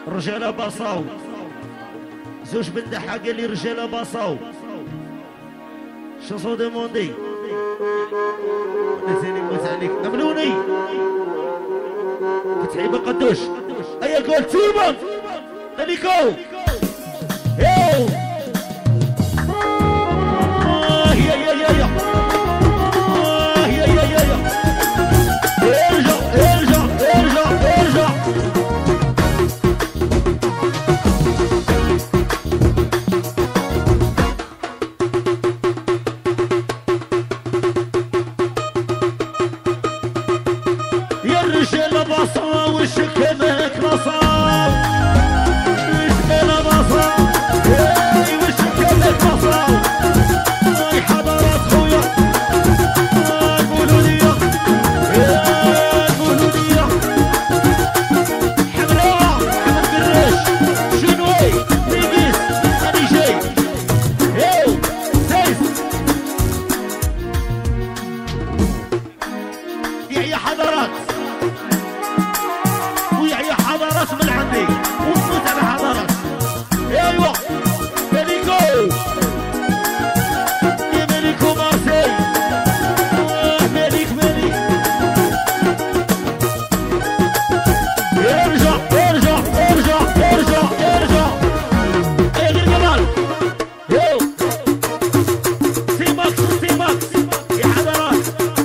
رجاله باصاو زوج بندحه قال لي رجاله باصاو شنو دوموندي نسيني موت عليك نملوني كتعيب قدوش ايا قول تيمون اليكو يو يا يا يا يا يا يا يا يا ارجع ارجع ارجع ارجع يا الرجال بصا وشكلك بصا الرجال بصا وشكلك بصا يا حضرات خويا قولوا لي قولوا لي حمراء حمد قراش شنوي نيجيس انا جاي يو سيس يا حضرات ويا حضرات من عندي ونموت على حضرات ايوه مليكو يا مليكو مارسي مليك مليك ارجع ارجع ارجع ارجع ارجع ايه غير جمال يو سي ماكس سي ماكس يا حضرات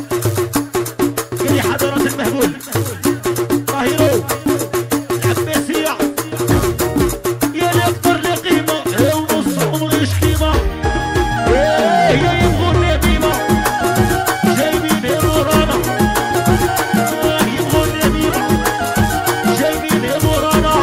يا حضرات المهبول طاهرو العباسية يا اللي اكثر لي قيمة ونصهم غير شكيمة يا يبغوا لي ديما جايبين مورانا يبغوا لي ديما جايبين مورانا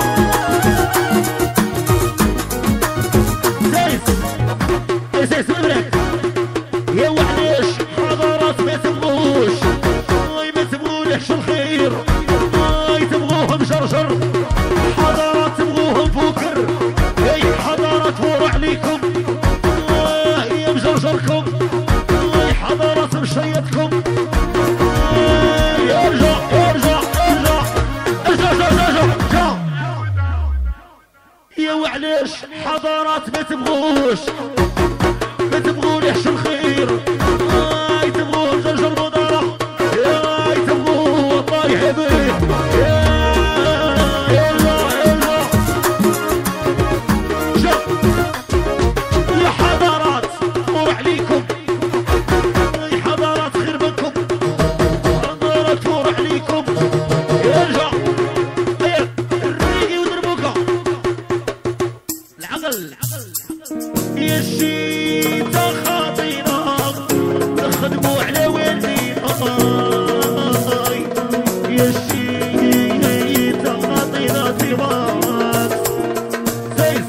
سيس مبرك يا وعلاش حضارات ما تبغوش ما تبغولهش الخير تبغوهم جرجر حضارات تبغوهم فوكر اي حضارات فور عليكم هي مجرجركم اي حضارات مشيتكم ارجع ارجع ارجع ارجع ارجع ارجع يا وعلاش حضارات ما تبغوش ما تبغولهش الخير تبغوهم جرجر مدارة تبغوه طايح بيه يا حضارات فور عليكم يا حضارات خير منكم حضارات فور عليكم ارجع الريقي ودربوكا العقل يا الشيتا خاطينا نخدموا على والدينا يا الشيتا خاطينا تيماكس سيس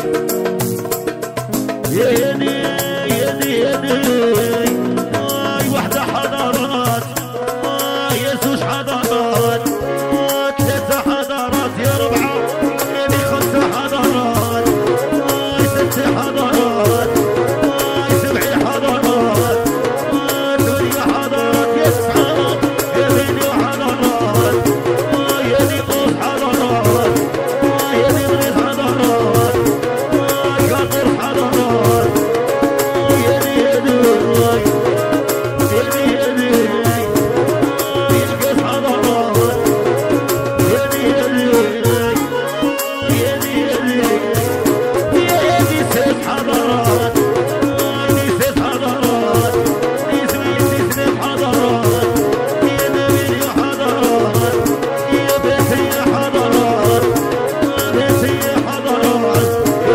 يا دي يا دي يا دي وحدة حضارات يا زوج حضارات ثلاثة حضارات يا ربعة يا خمسة حضارات ستة حضارات سبع حضارات ثمانية حضارات يا تسعة يا بيني حضارات يا دي قوس حضارات يا دي غريب حضارات قطر حضارات يا دي يا دي يا دي يا دي القس حضارات يا دي يا دي يا دي يا دي يا دي ست حضارات دي ست حضارات دي سويت حضارات يا نبيل حضارات يا بنتي حضارات بنتي حضارات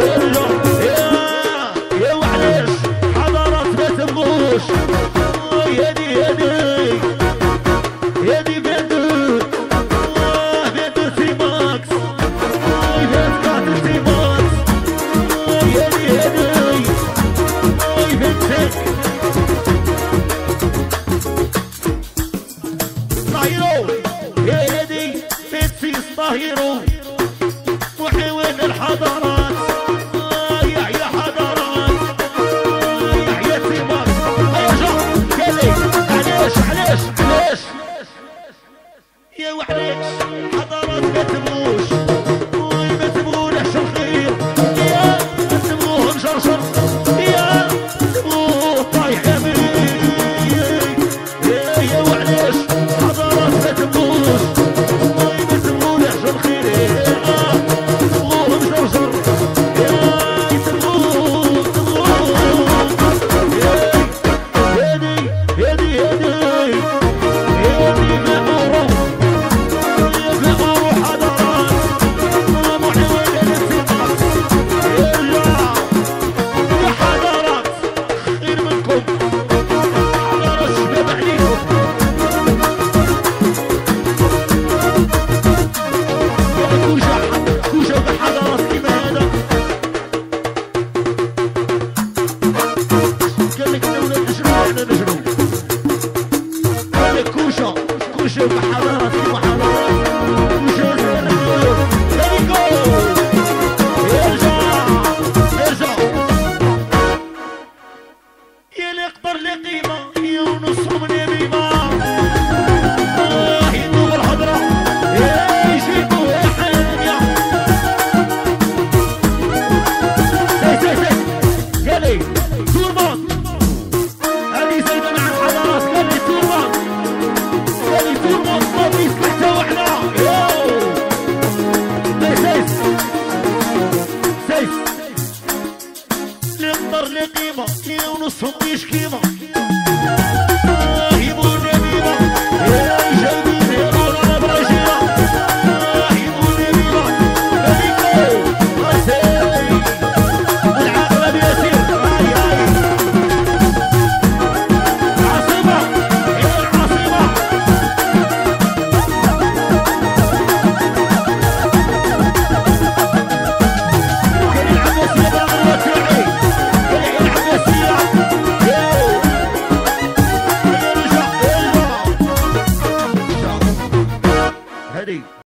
يا وعلاش حضارات ما تبغوش يا دي يا دي يا دي بنتو بنتو تيماكس بنت قاتل تيماكس يا دي يا دي بنتك طاهرو يا دي بنتي طاهرو وحيوان الحضارات يا حضارات يا تيماكس ارجع قالي علاش علاش علاش يا وعلاش حضارات ما تبغوش ما صوتيش كيما